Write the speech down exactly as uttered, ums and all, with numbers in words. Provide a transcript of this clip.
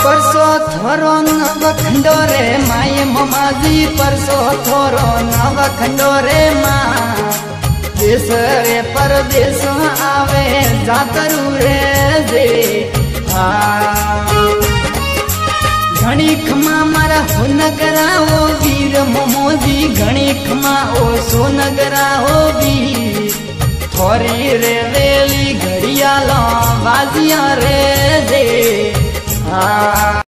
परसो थोरो नव खंडो रे माए ममाजी परसो थोरो नव खंडो रे माँ देश रे परदेश आवे जातरू रे जे घणी खमा मारा हो नगरा हो वीर मोमोजी घणी खमा ओ सो नगरा हो वीर थोरी रे वेली घड़ियाला बाजिया रे जे